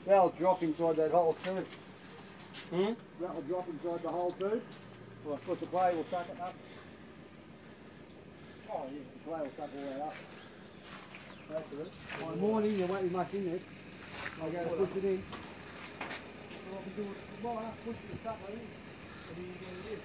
That'll drop inside that hole too. Hmm? That'll drop inside the hole too. Well, I suppose the clay will suck it up. Oh yeah, the clay will suck all that up. That's it. By morning there won't be much in it. I'll go to push it in. What I'll be doing tomorrow, pushing the sucker in. And then you get it in.